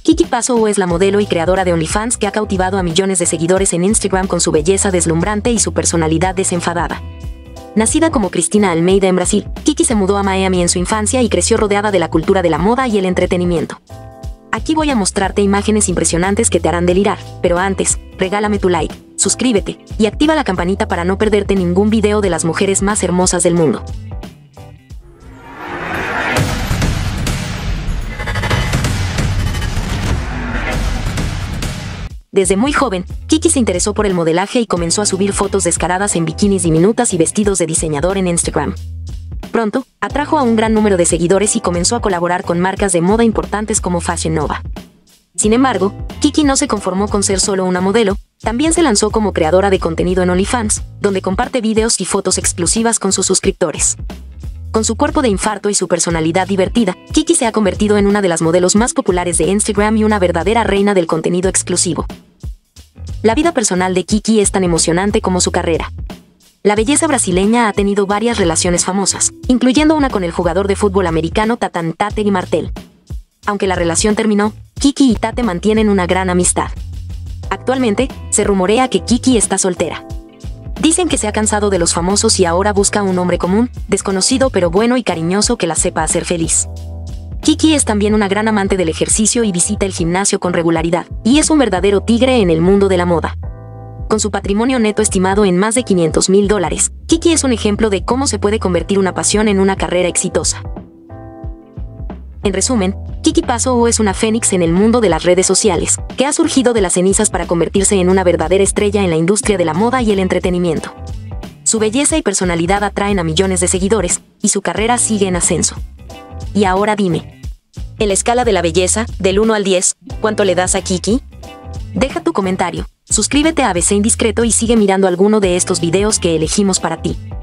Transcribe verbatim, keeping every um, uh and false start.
Kiki Paso es la modelo y creadora de OnlyFans que ha cautivado a millones de seguidores en Instagram con su belleza deslumbrante y su personalidad desenfadada. Nacida como Cristina Almeida en Brasil, Kiki se mudó a Miami en su infancia y creció rodeada de la cultura de la moda y el entretenimiento. Aquí voy a mostrarte imágenes impresionantes que te harán delirar, pero antes, regálame tu like, suscríbete y activa la campanita para no perderte ningún video de las mujeres más hermosas del mundo. Desde muy joven, Kiki se interesó por el modelaje y comenzó a subir fotos descaradas en bikinis diminutas y vestidos de diseñador en Instagram. Pronto, atrajo a un gran número de seguidores y comenzó a colaborar con marcas de moda importantes como Fashion Nova. Sin embargo, Kiki no se conformó con ser solo una modelo, también se lanzó como creadora de contenido en OnlyFans, donde comparte videos y fotos exclusivas con sus suscriptores. Con su cuerpo de infarto y su personalidad divertida, Kiki se ha convertido en una de las modelos más populares de Instagram y una verdadera reina del contenido exclusivo. La vida personal de Kiki es tan emocionante como su carrera. La belleza brasileña ha tenido varias relaciones famosas, incluyendo una con el jugador de fútbol americano Tatan Tate Martell. Aunque la relación terminó, Kiki y Tate mantienen una gran amistad. Actualmente, se rumorea que Kiki está soltera. Dicen que se ha cansado de los famosos y ahora busca un hombre común, desconocido pero bueno y cariñoso que la sepa hacer feliz. Kiki es también una gran amante del ejercicio y visita el gimnasio con regularidad, y es un verdadero tigre en el mundo de la moda. Con su patrimonio neto estimado en más de quinientos mil dólares, Kiki es un ejemplo de cómo se puede convertir una pasión en una carrera exitosa. En resumen, Kiki Paso es una fénix en el mundo de las redes sociales, que ha surgido de las cenizas para convertirse en una verdadera estrella en la industria de la moda y el entretenimiento. Su belleza y personalidad atraen a millones de seguidores, y su carrera sigue en ascenso. Y ahora dime, en la escala de la belleza, del uno al diez, ¿cuánto le das a Kiki? Deja tu comentario, suscríbete a A B C Indiscreto y sigue mirando alguno de estos videos que elegimos para ti.